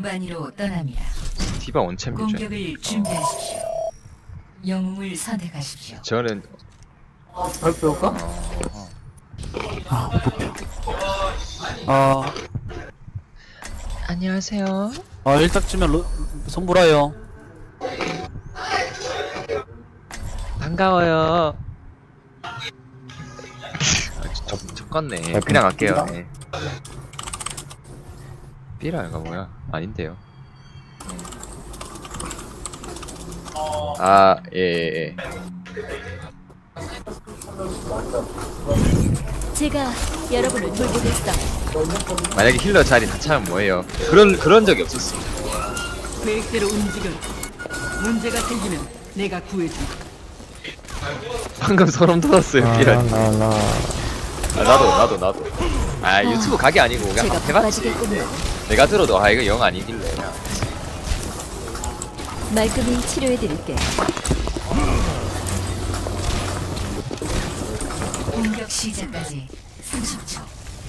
공반으로 떠납니다. 디바 원챔이죠. 공격을 준비하십시오. 영웅을 선택하십시오. 저는 발표할까? 안녕하세요. 일딱 주면 손보라요. 반가워요. 적었네. 그냥 갈게요. 네. 삐라가 뭐야? 아닌데요. 예. 제가 여러분을 돌보겠어. 만약에 힐러 자리 다 차면 뭐예요? 그런 적이 없었어. 계획대로 움직여. 문제가 생기면 내가 구해준다. 방금 소름 돋았어요, 삐라. 나도. 유튜브 각이 아니고 그냥 제가 해봤지. 바빠지겠군요. 내가 들어도 이거 영 아니길래 그냥. 말끔히 치료해드릴게. 공격 시작까지 30초.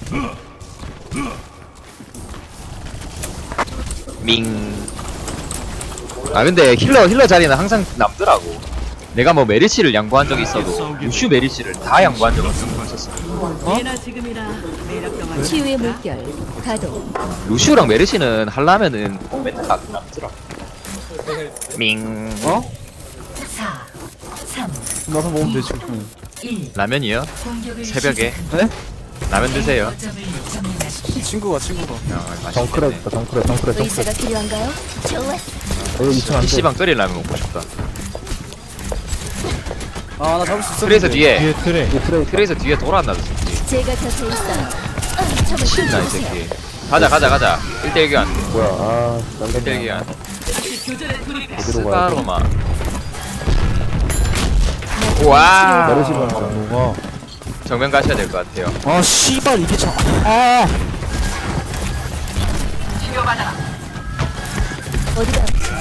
근데 힐러 자리는 항상 남더라고. 내가 뭐 메리시를 양보한 적이 있어도 루슈 메리시를 다 양보한 적은 없었어. 예나 지금이나 매력병한 치유의 물결 가동. 루슈랑 메리시는 하려면은 맨날 남더라. 4, 3, 나서 먹으면 되지. 1. 라면이요? 공격을 새벽에? 네? 라면 드세요. 거점을 점령하십시오. 친구가. 맛있겠네. 의사가 필요한가요? 좋았어. PC방 끓일 라면 먹고 싶다. 나 잡을 수 있어. 트레이서 뒤에. 트레이. 트레이서 뒤에 돌아왔나 저 새끼. 제가 곁에 있어요. 점을 신나 이 켜주세요. 새끼. 가자. 1대1 교환. 뭐야? 1대1 교환. 교전에 돌입해. 스바로마. 와. 뭐가? 정면 가셔야 될 것 같아요. 씨발 이게 참. 어디가 아프지?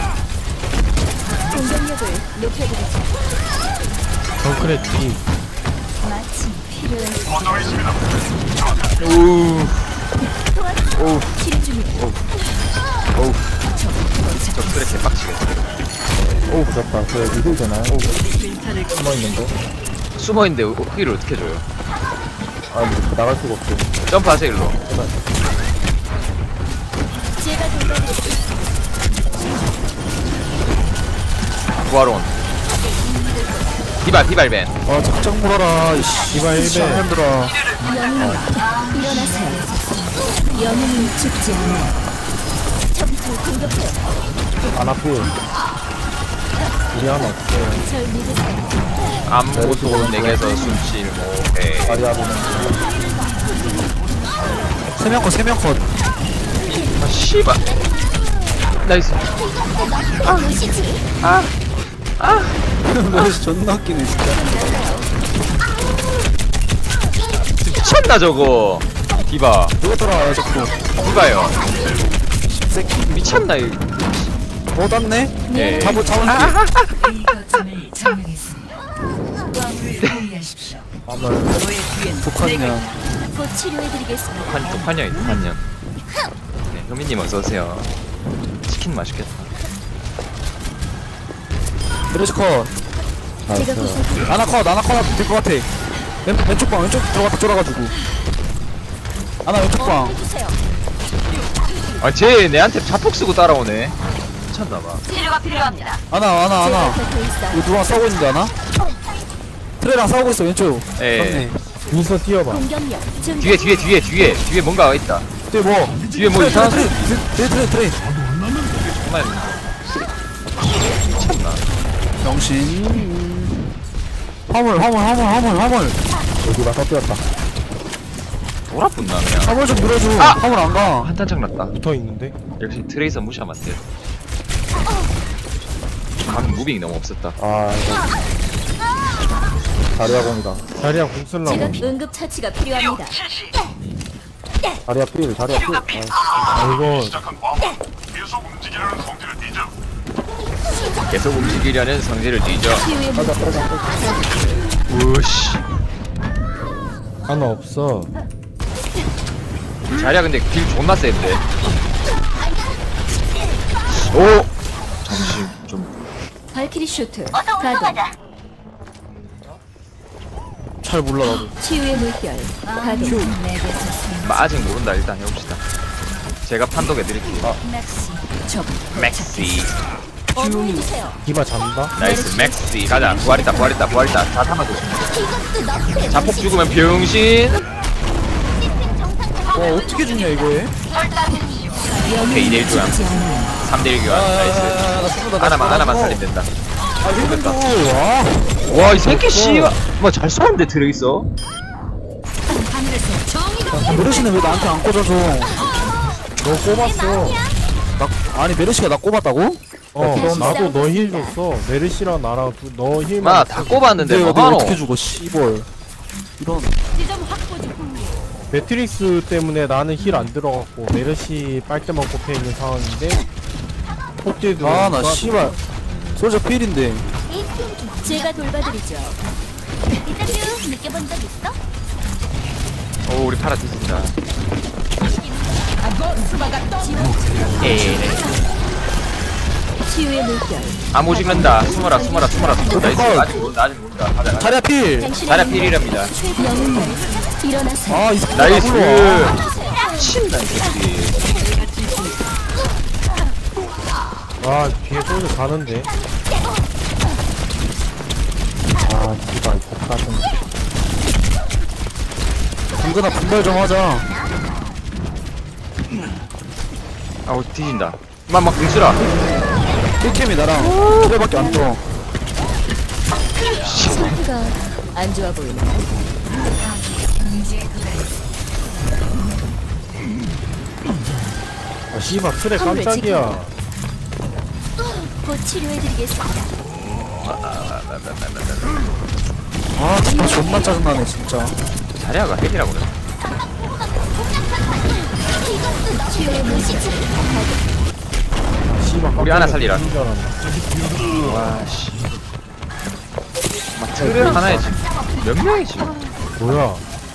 공격력을 높여드리죠. 정크레 뒤. 마침 필요한 치료 중입니다. 저 그래 개빡치겠어. 무섭다. 이거 되나요? 괜찮을 거. 숨어있는데 흑기를 어떻게 줘요? 나갈 수가 없어. 점프하세요 일로. 제가 돌봐드릴게요. 구하론. 디발벤. 작정 물어라. 이발 1배. 힘들어. 영웅 일어나세요. 영웅이 죽지 않아요. 적을 공격해요. 안 아프. 우리 하나 없어. 절 믿으세요. 아무것도 내게서 숨쉴 못해. 다리야 보는. 3명 컷. 씨발. 나이스. 머리씨 존나 웃기네 진짜. 미쳤나 저거. 디바. 누가 돌아와요 자꾸. 누가요? 새끼. 미쳤나 이. 닿네? 예. 잡은 A 거점을 점령했습니다. 왕을 포위하십시오. 너의 뒤엔 북한이야. 곧 치료해드리겠습니다. 독한형. 네, 효민님 어서 오세요. 치킨 맛있겠다. 드레스 컷. 제가 보살펴 아나 컷 될 것 같아. 왼쪽 방 왼쪽 들어갔다 쫄아가지고. 아나 왼쪽 방. 해주세요. 쟤 내한테 자폭 쓰고 따라오네. 미쳤나봐. 치료가 필요합니다. 아나. 제가 곁에 있어요. 이거 누구랑 싸우고 있는데 아나? 트레랑 싸우고 있어 왼쪽. 예. 맞네. 민서 뛰어봐. 공격력 증가. 뒤에 뭔가가 있다. 뒤에 뭐? 뒤에 뭐 이상한 소리. 트레. 정말 미쳤나? 병신. 화물. 여기가 섞였다. 돌아붙나 그냥. 화물 좀 밀어줘. 화물 안 가. 한탄창 났다. 붙어 있는데? 역시 트레이서 무시하면 안 돼. 방금 무빙이 너무 없었다. 다리아공이다. 자리야 공 쓸라고. 제가 응급 처치가 필요합니다. 다리아 필. 이거 계속 움직이려는 성질을 뒤져. 치유의 물결. 우씨. 하나 없어. 자리야 근데 길 존나 센데. 오! 잠시 좀 발키리 쇼트 가동. 잘 몰라 나도. 치유의 물결 가동. 내게서 숨 아직 모른다. 일단 해봅시다. 제가 판독해드릴게요. 맥시 적. 맥시 어머해주세요. 디바 잔다. 나이스 맥시 가자. 부활있다 다 담아줘. 이것도 너프의 자폭 죽으면 병신. 와 어떻게 죽냐 이거에? 오케이 2대1 교환 죽지 않아요. 3대1 교환 나이스. 나 죽는다. 하나만 살리면 된다. 아 이거 와. 와 이 새끼 씨발 뭐잘 쏘는데 들어있어. 하늘에서 정의가 메르시는 왜 나한테 안 꽂아줘? 너 꼽았어. 아니 메르시가 나 꼽았다고? 나도 너 힐 줬어. 메르시랑 나랑 너 힐만. 마다 꼽았는데 내가 뭐 내가 하노. 어떻게 죽어 씨벌. 이런. 매트릭스 때문에 나는 힐 안 들어갔고 메르시 빨대만 꼽혀 있는 상황인데 폭딜 아나 씨발. 솔저 필인데. 제가 돌봐드리죠. 이따뷰 느껴본 적 있어? 오 우리 파라 뒤진다. 에이 치유의 물결. 암호 찍는다. 숨어라. 나이스. 아직 모른다. 가자. 자리야 필. 당신의 자라 필이랍니다. 영웅 일어나세요. 아 이 새끼 나이스. 불러. 미친다 이 새끼. 아 뒤에 소주 가는데. 아 디바 복사좀. 당근아 분발 좀 하자. 아우 뒤진다. 막 공수라. 1캠이 나랑 그래밖에 안 떠. 상태가 안 좋아 보이네. 경제 그가 아 씨발 트레 깜짝이야. 곧 치료해드리겠습니다. 아 진짜 존나 짜증나네 진짜. 자리아가 핵이라고 그래. 치유의 물결. 씨발 우리 하나 살리라. 줄 알았네. 와씨. 막 트레 하나에 지금 몇 명이 지금. 뭐야?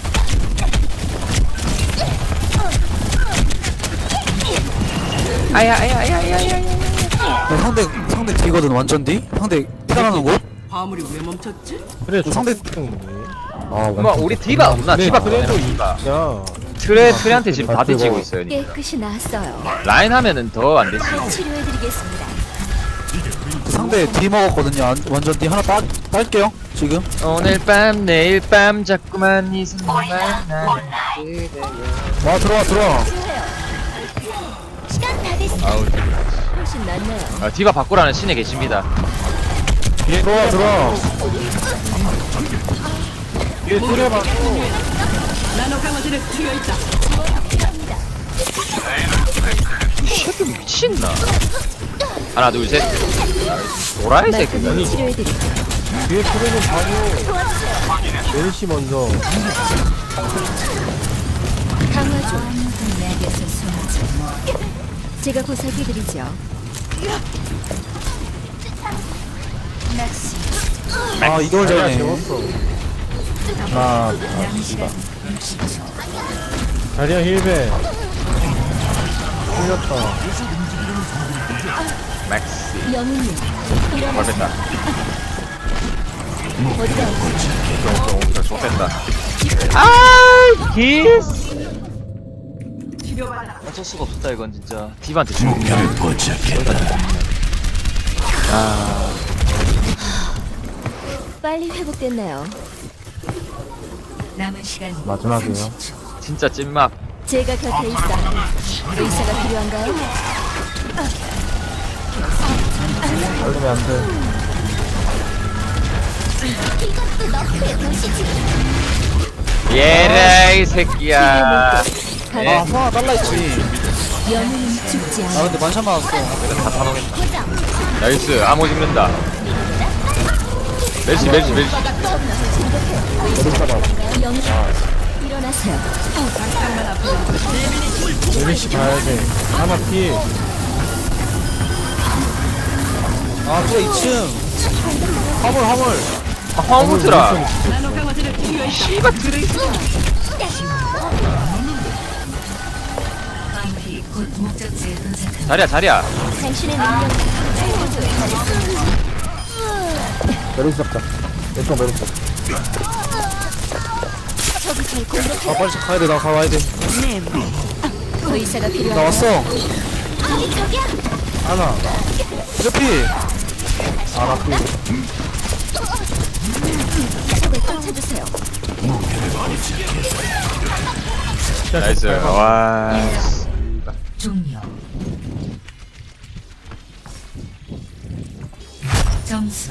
상대 D거든 완전 D? 상대 피라는 곳? 화물이 왜 멈췄지? 그래 상대- 뭐 우리 디바 없나? 디바 그래도 디바. 진짜 트레한테 지금 다 뒤지고 있어요. 깨끗이 나았어요. 라인 하면은 더 안 되지. 치료해드리겠습니다. 상대 D 먹었거든요. 완전 D 하나 딸게요 지금. 오늘 밤 내일 밤 자꾸만 이 생각만 나. 와 들어와. 시간 다 됐어. 아우 훨씬 낫네요. 디바 바꾸라는 신에 계십니다. 뒤에 들어와. 뒤에 트레 봐. 나노 강화제를 투여했다. 쉐도 미친나. 하나 둘 셋. 도라이 새끼가. 말끔히 치료해드리죠. 뒤에 트레 좀 봐줘. 메르시 먼저. 강화 중. 아무도 내게서 숨지 못 제가 보살펴드리죠. 맥시 아 이걸 자리야 잘해. 재웠어. 하나. 남시간 60초 자리야 힐베. 풀렸다. 맥시. 영웅님 일어나세요. 벌뺐다. 어디가 아프지? 좋겠다. 아 키스. 치료받아. 어쩔 수가 없었다 이건 진짜. 디바한테 지금. 목표를 포착했다. 아 빨리 회복됐나요? 남은 시간 마지막이에요. 30초. 진짜 찐막. 제가 곁에 있어. 의사가 필요한가요? 얼르면 안 돼. 이것도 너프의 도시지. 얘라 이 새끼야. 가라. 아 소아 달라했지. 영웅은 죽지 아 않아. 근데 만샷 맞았어. 이건 다 타먹겠다. 나이스 암호 찍는다. 멜시. 영웅 일어나세요. 메르시 봐야 돼. 하나 피. 아 그래 2층. 화물. 아, 화물트라. 나노 강화제를 투여했다. 씨발 트레이스. 마무리 곧 목적지에 도착합니다. 자리야 자리야. 당신의 능력 최고조에 달했습니다. 메르시 잡자. 왼쪽 메르시 잡자. 적이 절 공격해. 아 빨리 가야 돼. 나 가봐야 돼. 의사가 나 필요한가요? 왔어. 저기야. 하나. 트래피. 아나 피. 적을 쫓아주세요. 나이스. 와. 종료. 점수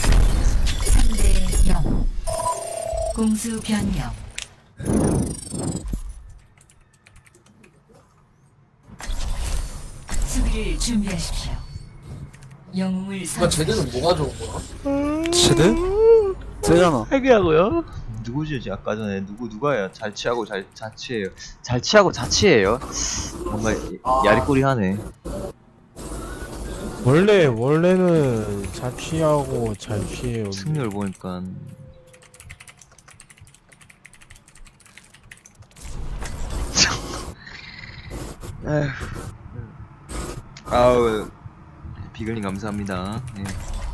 3대 0. 공수 변경. 수비를 준비하십시오. 영웅을 제대는 뭐가 좋은 거야? 제드? 세잖아. 핵이라고요? 누구지? 아까 전에 누가요? 잘 취하고 자취해요. 잘 취하고 자취해요. 뭔가 야리꼬리하네. 원래는 잘 취하고 잘 취해요. 승률 보니까 에휴. 아우 비글님 감사합니다. 예.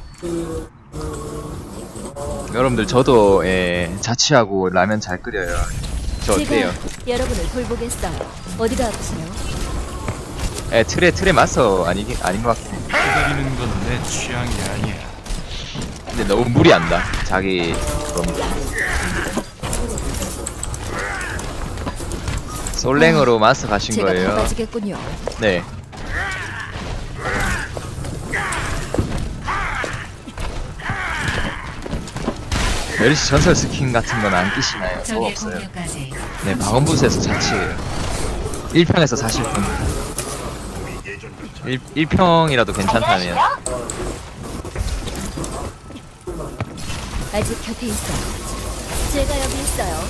여러분들 저도 자취하고 라면 잘 끓여요. 저 어때요? 제가 여러분을 돌보겠어요. 어디가 아프세요? 틀에 맞서 아닌 것 같긴 해. 기다리는 건 내 취향이 아니야. 근데 너무 무리한다. 자기 그럼 솔랭으로 마스터 가신 제가 거예요? 도와주겠군요. 네. 메르시 전설 스킨 같은 건 안 끼시나요? 뭐 적의 없어요. 공격까지 네, 방언부스에서 자취해요. 1평에서 40분. 1평이라도 괜찮다면. 아직 곁에 있어요. 제가 여기 있어요.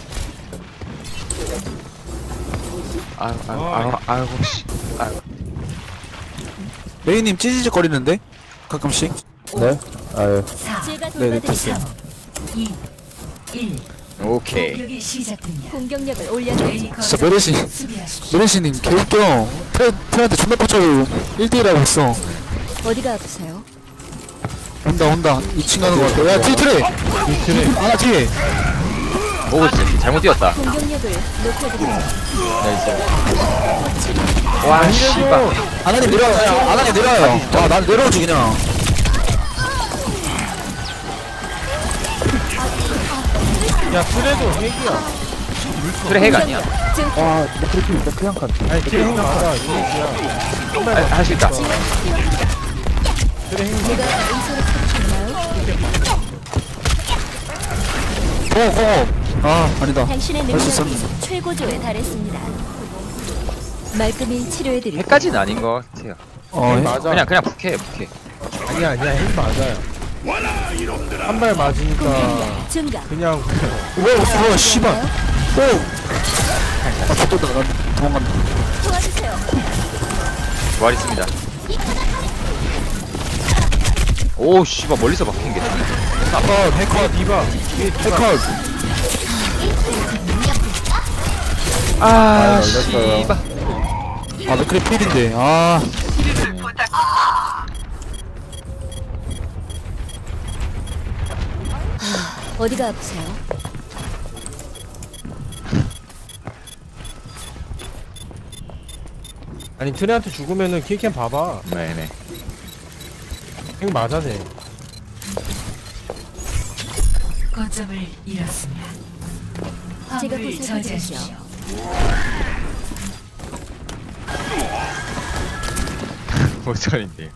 아이고, 씨. 메이님 찌지직 거리는데? 가끔씩. 네? 아유. 4, 제가 네네, 돌봐드릴게요. 2, 1. 오케이. 공격이 시작됩니다. 공격력을 올려드리죠. 진짜 메르시. 수비하십시오. 메르시님 개웃겨. 테한테 존나 빡쳐요. 1대1하고 있어. 어디가 아프세요? 온다. 2층 가는 거 같아. 야, 트레! 하나 뒤에! 오고 있어. 잘못 뛰었다. 공격력을 높여드리죠. 나이스. 와, 씨발. 아나님 내려와요. 아나님 내려와요. 와, 난 내려오지, 그냥. 야, 그래도 핵이야. 그래, 핵 아니야. 와, 그렇게 있다, 그냥 간. 아니, 그래 핵 맞아. 이 핵이야. 할 수 있다. 그래 핵 제가 의사를 찾으셨나요? 아, 아니다. 당신의 할 수 능력이 있었는데. 최고조에 달했습니다. 말끔히 치료해드릴게요. 핵까지는 아닌 것 같아요. 핵 맞아. 그냥 북해. 아니야, 핵 맞아요. 한 발 맞으니까 증가. 그냥 오, 씨발. 오! 아, 저또 도망간다. 도와주세요. 부활 있습니다. 오, 씨발, 멀리서 막힌 게. 컷, 해컷, 디바. 해컷. 아, 열렸어요. 씨발. 아, 맥크리 필인데. 아. 어디가 아프세요? 아니, 트레한테 죽으면은 킬캠 봐봐. 네네. 핵 맞아, 쟤. 거점을 잃었습니다. 제가 화물을 보살펴드리죠. 저지하십시오. 모쏠인데.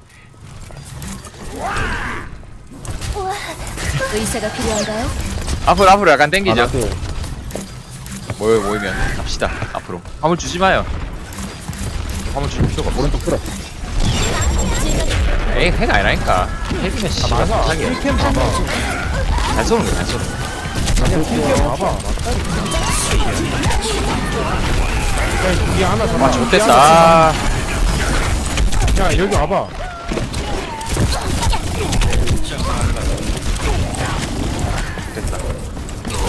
의사가 필요한가요? 앞으로 약간 땡기죠. 나도. 모이면 갑시다. 앞으로. 화물 주지 마요. 화물 줄 필요가 없어. 오른쪽 틀어. 에이, 핵 아니라니까. 핵이면 씨발 맞아. 못하게. 킬캠 봐봐. 잘 쏘는 거야, 잘 쏘는 거. 그냥 킬캠 봐봐. 맞다니까. 야, 뒤에 하나 잡아. 아, 좋댔다. 야, 여기 와봐. 됐다.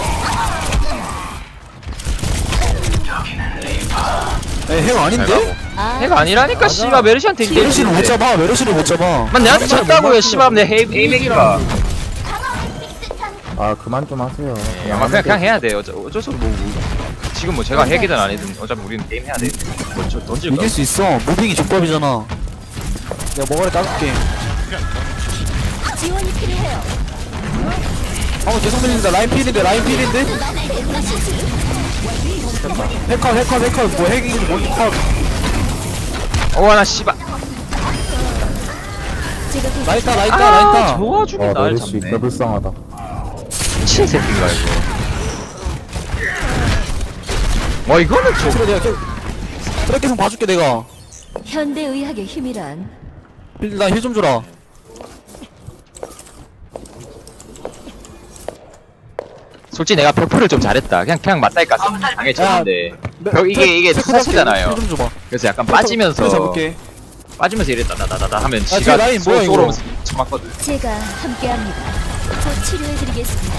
에, 해요 아닌데? 잘 가고. 아, 해가 아니라니까 씨발 메르시한테 메르시를 못 잡아. 메르시를 못 잡아. 만 내한테 졌다고요 씨발 내 헤이맥이가 아 그만 좀 하세요. 그냥 해야 돼 어쩔 수 없어 뭐 지금 뭐 제가 해기든 안 해든 어차피 우리는 게임 해야 돼뭐저 던질 거 이길 수 있어. 무빙이 족밥이잖아. 내가 머가리 따줄게. 지원이 필요해요. 계속 밀린다. 라인 필인데. 해커. 뭐 핵인지 뭔지 컷. 어나 씨발 제가 그 라이타. 좋아 죽겠다 날 메르시 잡네 진짜 불쌍하다. 미친 새끼인가 이거 이거는 좀 그래 내가 그래 계속 봐줄게 내가. 현대 의학의 힘이란 나 힐 좀 줘라. 솔직히 내가 벽풀을 좀 잘했다 그냥 맞다니까 당해쳤는데 이게 투사체잖아요 힐좀 줘봐. 그래서 약간 그래 빠지면서 잡을게. 이랬다 나다다다 하면 뒤에 지가 라인 뭐야, 이거? 쏘러오면서 쳐맞거든 제가 함께합니다. 곧 치료해드리겠습니다.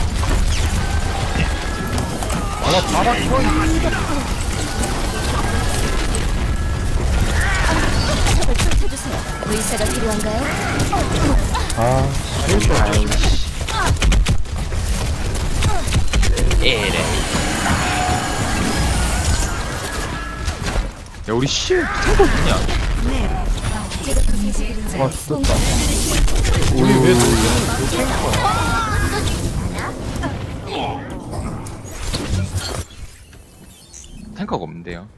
적을 쫓아주세요. 의사가 필요한가요? 에레 야 우리 씨 탱커 뭐냐 제가 이제 우리 왜 탱커가 없는데요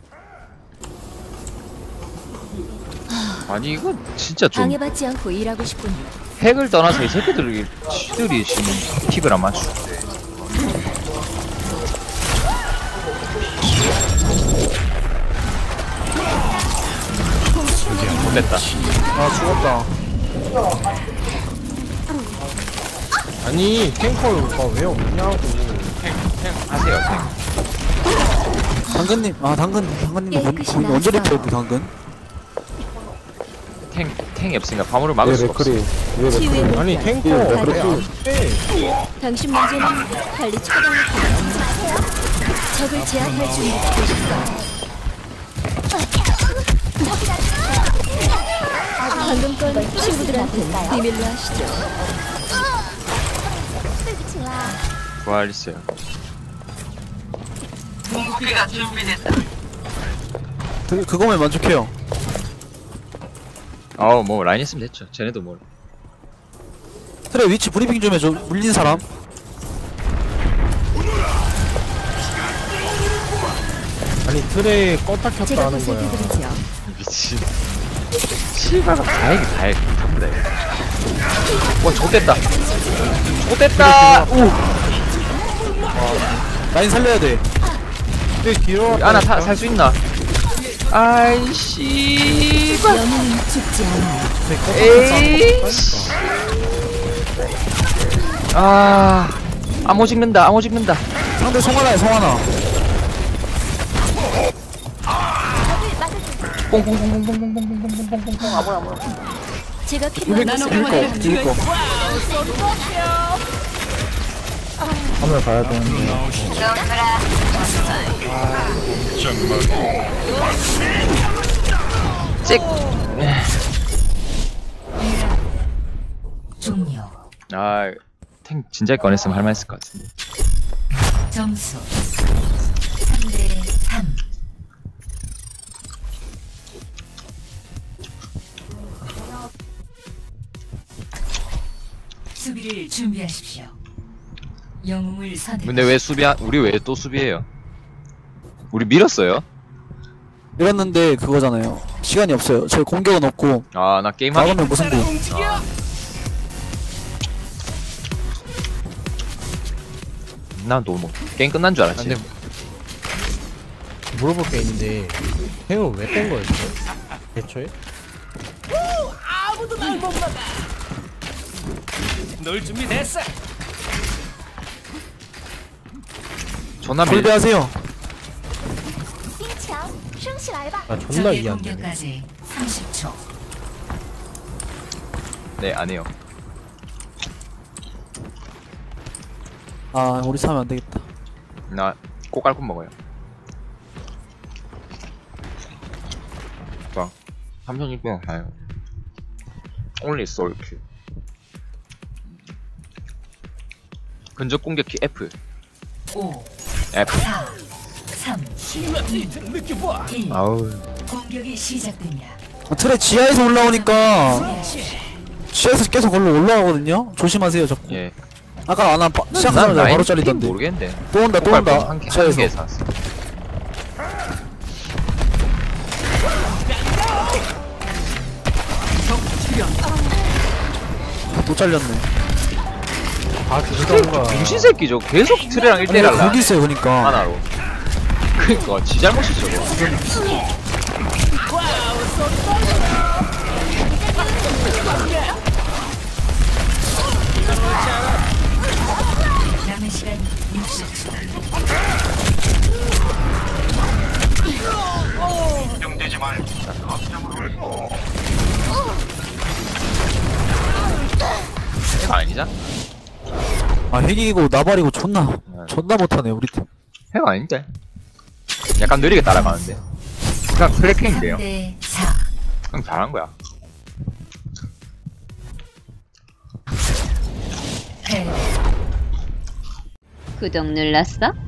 아니 이거 진짜 좀 방해받지 않고 일하고 싶군요. 핵을 떠나서 이 새끼들이 지들이 지금 픽을 안 맞추는데 못됐다 죽었다. 아니 탱커가 왜 없냐고. 하세요 당근님. 당근님 깨끗이 거기 언제 나왔어. 리프했대 당근? 탱이 없으니까 화물을 막을 수가 없어 치유의 물결. 아니 탱커 왜안 돼? 당신 문제는 빨리 처방을 받아주세요. 적을 제압할 준비가 되셨어요. 방금 건 친구들한테 비밀로 하시죠. 부활 있어요 그거면 만족해요. 뭐 라인 있으면 됐죠 쟤네도 뭐 트레 위치 브리핑 좀 해줘. 물린 사람. 아니 트레에 껐다 켰다 제가 하는 거야. 보살펴드리죠. 미친 씨발아 다행이다 전부 다 와 좆됐다 오 라인 살려야 돼. 근데 뒤로 아나 살 수 있나 아이 씨발 영웅은 죽지 않아요. 에이 암호 찍는다 상대 송하나야 송하나. 제가 필요한 나노 것을 강화제를 죽일 거. 화면 가야 되는데. 찍 종료. 탱 진작 꺼냈으면 할만했을 것 같은데 점수 3대 3. 수비를 준비하십시오. 영웅을 선택. 근데 왜 우리 왜 또 수비해요? 우리 밀었어요? 이랬는데 그거잖아요. 시간이 없어요. 저희 공격은 없고 나 게임 하기 막으면 무슨 구. 난또 뭐 게임 끝난 줄 알았지 물어볼 게 있는데 탱을 왜 뺀 거였어? 애초에? 존나 밀 골배하세요. 아 존나 적의 이해 안 되네. 공격까지 30초. 네 안해요 우리 사면 안 되겠다. 나 꼬깔콘 먹어요 3600원 가요. Only soul Q. 근접 공격기 F. 5, F. 4, 3, 2, 1. 아우. 공격이 시작됩니다. 트레 지하에서 올라오니까 지하에서 계속 걸로 올라가거든요. 조심하세요. 자꾸. 예. 아까 안한 난 시작하자마자 라인 바로 핑 잘리던데. 모르겠는데. 또 온다 또 온다. 한 개, 한 지하에서. 개에서 왔어. 또 잘렸네. 다 죽이던가. 병신 새끼죠. 계속 트레랑 1대1 아니 할라. 거기 있어요 그니까. 하나로. 그니까 지 잘못이죠. 저거. 남은 시간 60초. 이거 아니잖아. 아 핵이고 나발이고 존나 못하네 우리 팀. 해가 아닌데. 약간 느리게 따라가는데. 그냥 트래킹인데요. 3대 4. 그냥 잘한 거야. 패. 구독 눌렀어?